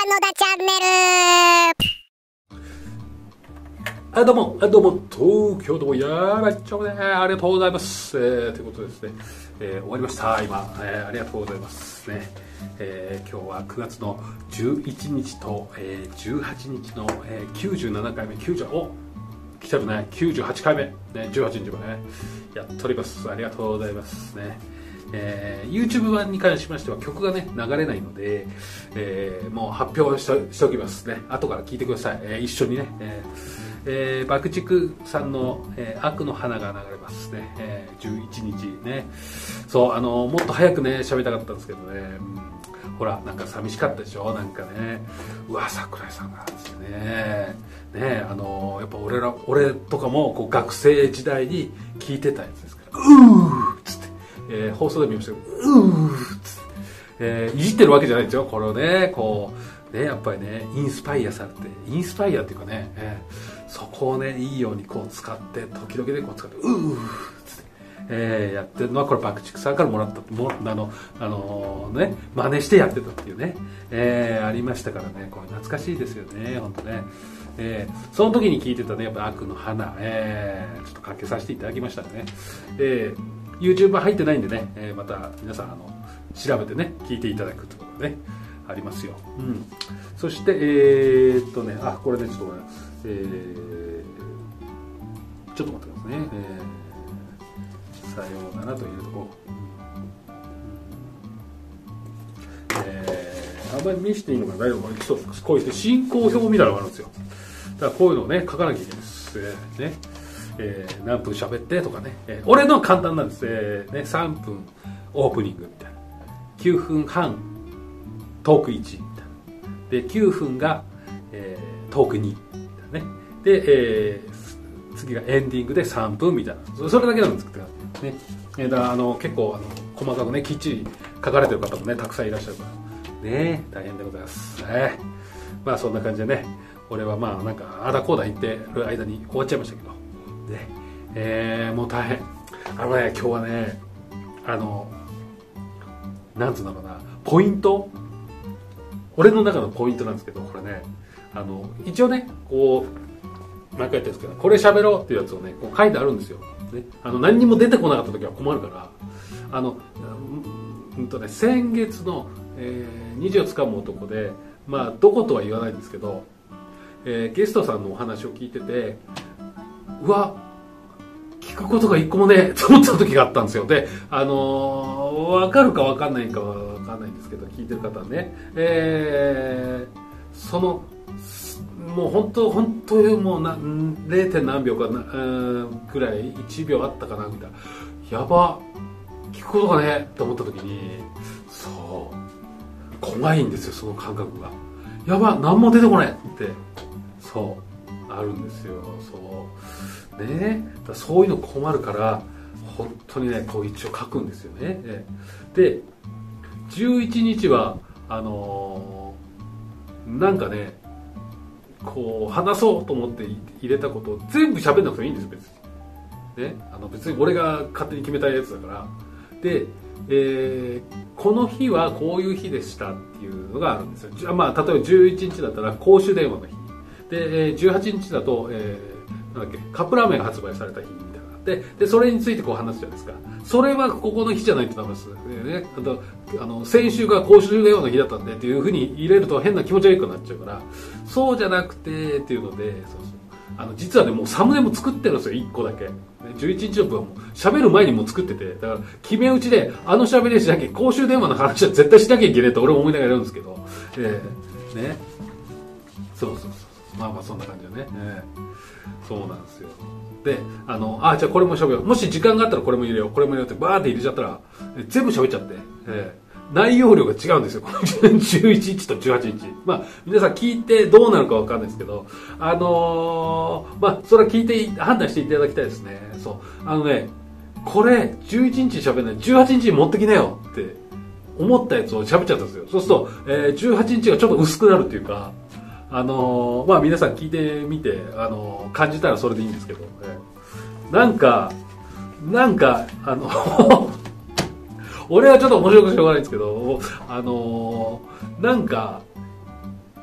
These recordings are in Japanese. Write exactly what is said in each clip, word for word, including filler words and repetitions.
野田チャンネル。 あ、どうも、あ、どうも、東京都やばいっちょね、ありがとうございます。えー、ということでですね、えー、終わりました、今、えー、ありがとうございますね。えー、今日はくがつのじゅういちにちと、えー、じゅうはちにちの、えー、きゅうじゅうななかいめ、きゅうじゅう、お来てるね、きゅうじゅうはちかいめ、ね、じゅうはちにちもね、やっております。ありがとうございますね。えー、YouTube 版に関しましては曲がね流れないので、えー、もう発表し と, しておきますね。後から聞いてください。えー、一緒にね、えーえー、爆竹さんの、えー、悪の花が流れますね、えー、じゅういちにちね。そうあのもっと早くね喋りたかったんですけどね、うん、ほらなんか寂しかったでしょ。なんかね、うわ桜井さんがですねね、あのやっぱ俺ら俺とかもこう学生時代に聞いてたやつですから、うーっつって、えー、放送で見ましたけど、うーっつって、えー、いじってるわけじゃないんですよ。これをねこうねやっぱりねインスパイアされて、インスパイアっていうかね、えー、そこをねいいようにこう使って時々でこう使ってうーっつって、えー、やってるのはこれ爆竹さんからもらったもあのあのー、ね真似してやってたっていうね、えー、ありましたからね。これ懐かしいですよね本当ね。えー、その時に聞いてたねやっぱ悪の花、えー、ちょっとかけさせていただきましたね。えー、YouTube 入ってないんでね、えー、また皆さんあの調べてね聞いていただくってことがねありますよ。うん、そしてえー、っとねあこれねちょっとごめん、えー、ちょっと待ってくださいね、えー、さようならというとこ、えー、あんまり見せていいのかな大丈夫かな。そうこういう進行表みたいなのがあるんですよ。だからこういうのをね書かなきゃいけないです、えー、ねえー、何分喋ってとかね、えー、俺のは簡単なんです、えーね、さんぷんオープニングみたいな、きゅうふんはんトークいちみたいなできゅうふんが、えー、トークにみたいなねで、えー、次がエンディングでさんぷんみたいな、それだけなんですけどね、えー、だからあの結構あの細かくねきっちり書かれてる方もねたくさんいらっしゃるからね大変でございます、ね、まあそんな感じでね俺はまあなんかあだこうだ言ってる間に終わっちゃいましたけどね、えー、もう大変。あのね今日はねあのなんつうんだろうなポイント、俺の中のポイントなんですけど、これねあの一応ねこう毎回言ってるんですけどこれ喋ろうっていうやつをねこう書いてあるんですよ、ね、あの何にも出てこなかった時は困るからあのうんとね先月の、えー、にじをつかむ男でまあどことは言わないんですけど、えー、ゲストさんのお話を聞いててうわ聞くことが一個もねえと思った時があったんですよ。であのー、分かるか分かんないかは分かんないんですけど聞いてる方はね、えー、そのもう本当本当にもうな れい. 何秒かなぐらいいちびょうあったかなみたいな、やば聞くことがねえと思った時にそう怖いんですよその感覚が。やば何も出てこないってそうあるんですよ。そうね、だそういうの困るから本当にねこう一応書くんですよね。でじゅういちにちはあのー、なんかねこう話そうと思って入れたことを全部喋んなくてもいいんです別に、ね、あの別に俺が勝手に決めたやつだからで、えー、この日はこういう日でしたっていうのがあるんですよ。まあ例えばじゅういちにちだったら公衆電話の日で、じゅうはちにちだと、えーなんだっけカップラーメンが発売された日みたいなででそれについてこう話すじゃないですか。それはここの日じゃないとダメです、ね、あとあの先週が公衆電話の日だったんでっていうふうに入れると変な気持ち悪くなっちゃうからそうじゃなくてっていうのでそうそうあの実はねもうサムネも作ってるんですよいっこだけ。じゅういちにちの分はもう喋る前にもう作っててだから決め打ちであの喋りしなきゃ公衆電話の話は絶対しなきゃいけないと俺も思いながらやるんですけど、えー、ねそうそうそうまあまあそんな感じだね、えー、そうなんですよ。であのあじゃあこれも喋ろうもし時間があったらこれも入れようこれも入れようってバーって入れちゃったら全部喋っちゃって、えー、内容量が違うんですよこのじゅういちにちとじゅうはちにち。まあ皆さん聞いてどうなるかわかんないですけどあのー、まあそれは聞いて判断していただきたいですね。そうあのねこれじゅういちにち喋らないじゅうはちにちに持ってきなよって思ったやつを喋っちゃったんですよ。そうすると、えー、じゅうはちにちがちょっと薄くなるっていうかあのー、まあ皆さん聞いてみて、あのー、感じたらそれでいいんですけど、えー、なんかなんかあの俺はちょっと面白くしょうがないんですけどあのー、なんか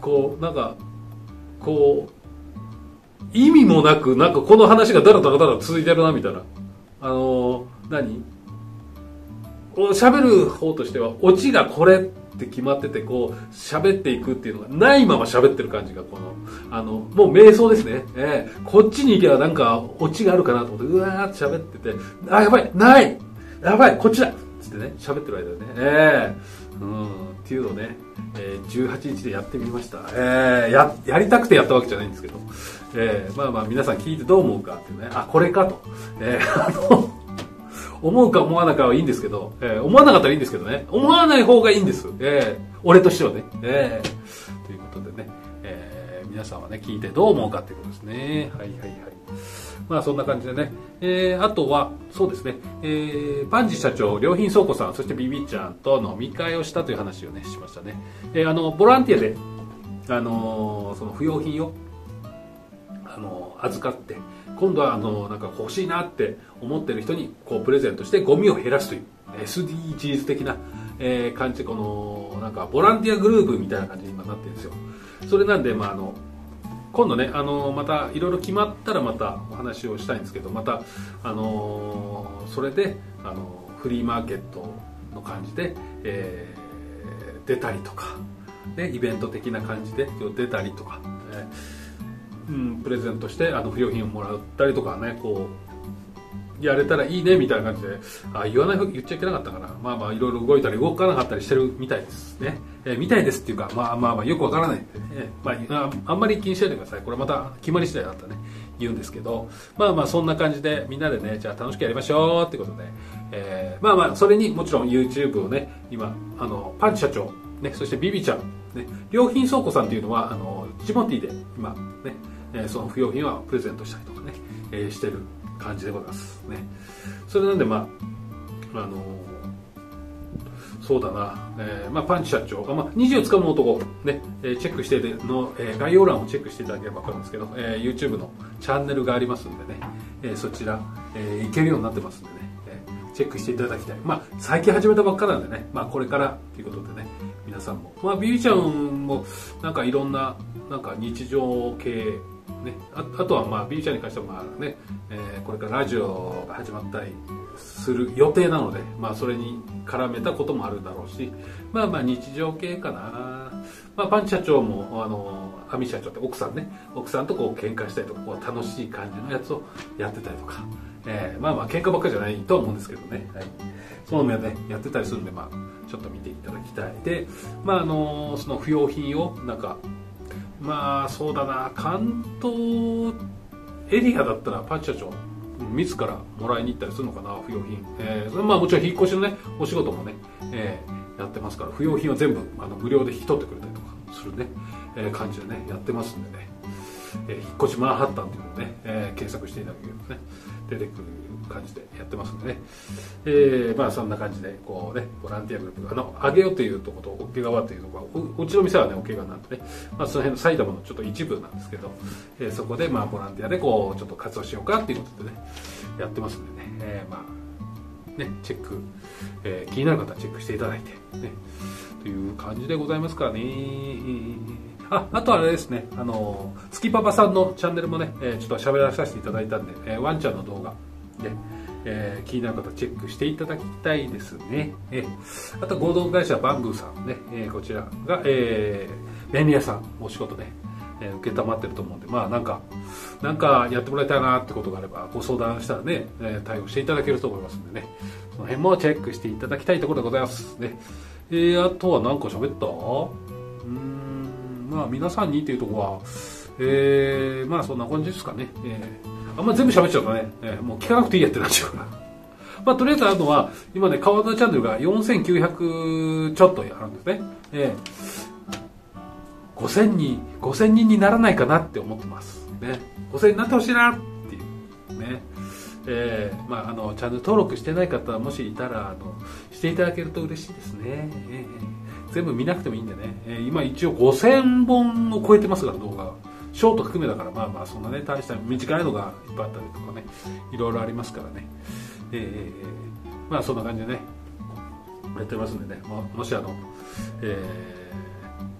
こうなんかこう意味もなくなんかこの話がだらだらだら続いてるなみたいな、あのー、何喋る方としてはオチがこれって決まっててこう喋っていくっていうのがないまま喋ってる感じがこのあのもう瞑想ですね、えー、こっちに行けばなんかオチがあるかなと思ってうわーって喋ってて、あやばいないやばいこっちだっつってね喋ってる間でね、えー、うんっていうのをね、えー、じゅうはちにちでやってみました、えー、ややりたくてやったわけじゃないんですけど、えー、まあまあ皆さん聞いてどう思うかっていうね、あこれかと、えー、あの思うか思わないかはいいんですけど、えー、思わなかったらいいんですけどね、思わない方がいいんです、えー、俺としてはね、えー、ということでね、えー、皆さんはね聞いてどう思うかっていうことですね。はいはいはい。まあそんな感じでね、えー、あとはそうですね、えー、パンジ社長、良品倉庫さん、そしてビビちゃんと飲み会をしたという話をねしましたね。えー、あのボランティアであのー、その不要品をあのー、預かって今度はあのなんか欲しいなって思ってる人にこうプレゼントしてゴミを減らすという エスディージーズ 的な、えー、感じでこのなんかボランティアグループみたいな感じに今なってるんですよ。それなんで、まあ、あの今度ねあのまたいろいろ決まったらまたお話をしたいんですけど、またあのそれであのフリーマーケットの感じで、えー、出たりとか、ね、イベント的な感じで出たりとか、えーうん、プレゼントしてあの不要品をもらったりとかねこうやれたらいいねみたいな感じで、あ言わない言っちゃいけなかったかな、まあまあいろいろ動いたり動かなかったりしてるみたいですね、えー、みたいですっていうかまあまあまあよくわからないんでね、まあ、あんまり気にしないでください。これまた決まり次第だったらね言うんですけど、まあまあそんな感じでみんなでねじゃあ楽しくやりましょうってことで、えー、まあまあそれにもちろん YouTube をね今あのパンチ社長ねそしてビビちゃんね良品倉庫さんっていうのはあのジモティーで今ねえその不要品はプレゼントしたりとかね、えー、してる感じでございますね。それなんでまああのー、そうだな、えー、まあパンチ社長、あまあにじゅうよっかの男ね、えー、チェックしての、えー、概要欄をチェックしていただければわかるんですけど、えー、YouTube のチャンネルがありますんでね、えー、そちら、えー、いけるようになってますんでね、えー、チェックしていただきたい。まあ最近始めたばっかなんでね、まあこれからということでね、皆さんも、まあビビちゃんもなんかいろんななんか日常系ね、あ, あとはまあ B ちゃんに関してはまあね、えー、これからラジオが始まったりする予定なので、まあそれに絡めたこともあるだろうし、まあまあ日常系かな。まあパンチ社長もあのアミ社長って奥さんね、奥さんとこう喧嘩したりとかこう楽しい感じのやつをやってたりとか、えー、まあまあ喧嘩ばっかりじゃないとは思うんですけどね。はい、その面ねやってたりするんでまあちょっと見ていただきたい。で、まああのその不要品をなんかまあそうだな関東エリアだったらパンチ社長自らもらいに行ったりするのかな不要品、えー、まあもちろん引っ越しのねお仕事もね、えー、やってますから不要品は全部あの無料で引き取ってくれたりとかするね、えー、感じでねやってますんでね、えー、引っ越しマンハッタンっていうのをね、えー、検索していただければね出てくる感じでやってますんでね、えー、まあそんな感じでこうねボランティアグループあの上げようというところと桶川というところう, うちの店はね桶川なんでね、まあ、その辺の埼玉のちょっと一部なんですけど、えー、そこでまあボランティアでこうちょっと活動しようかっていうことでねやってますんでね、えー、まあねチェック、えー、気になる方はチェックしていただいてねという感じでございますからね。あ, あとはあれですね、あの月パパさんのチャンネルもね、えー、ちょっと喋らさせていただいたんで、えー、ワンちゃんの動画で、えー、気になる方チェックしていただきたいですね。えー、あと合同会社バンブーさんね、えー、こちらが、えー、便利屋さんお仕事ね、えー、受けたまってると思うんで、まあなんかなんかやってもらいたいなってことがあればご相談したらね、えー、対応していただけると思いますんでね、その辺もチェックしていただきたいところでございますね。えー、あとは何か喋った？うーんまあ皆さんにっていうところは、えー、まあそんな感じですかね。えー、あんま全部喋っちゃうとね、えー、もう聞かなくていいやってなっちゃうから。まあとりあえずあるのは、今ね、川田チャンネルがよんせんきゅうひゃくちょっとあるんですね。えー、ごせんにん、ごせんにんにならないかなって思ってます。ね。ごせんになってほしいなっていう。ね。えー、まああの、チャンネル登録してない方もしいたら、あの、していただけると嬉しいですね。えー全部見なくてもいいんでね、えー、今一応ごせんぼんを超えてますから動画ショート含めだからまあまあそんなね大した短いのがいっぱいあったりとかねいろいろありますからね、えー、まあそんな感じでねやってますんでね も, もしあの、えー、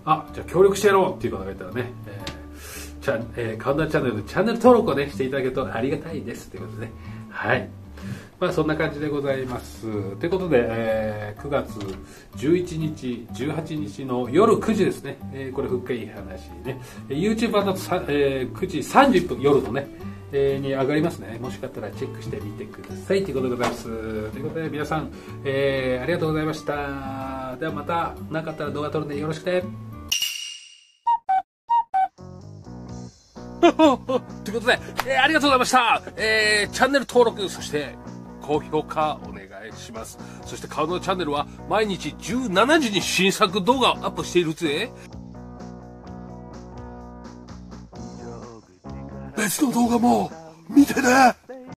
あ、じゃあ協力してやろうっていう方がいたらね、えー、チャン、えー、カウンターチャンネルのチャンネル登録をね、していただけるとありがたいですということでね。はい。まあそんな感じでございます。ということで、えー、くがつじゅういちにち、じゅうはちにちの夜くじですね。えー、これ、ふっかいい話ね。YouTube だとさ、えー、くじさんじゅっぷん、夜のね、えー、に上がりますね。もしかったらチェックしてみてください。ということでございます。ということで、皆さん、えー、ありがとうございました。ではまた、なかったら動画撮るんでよろしくね。ということで、えー、ありがとうございました。えー、チャンネル登録、そして、高評価お願いします。そして顔のチャンネルは毎日じゅうしちじに新作動画をアップしているぜ。別の動画も見てね。